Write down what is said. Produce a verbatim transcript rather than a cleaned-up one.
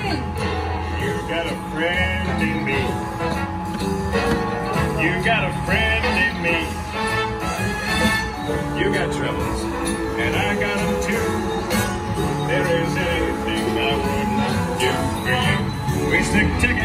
You got a friend in me. You got a friend in me. You got troubles, and I got them too. There is anything I wouldn't do for you. We stick together.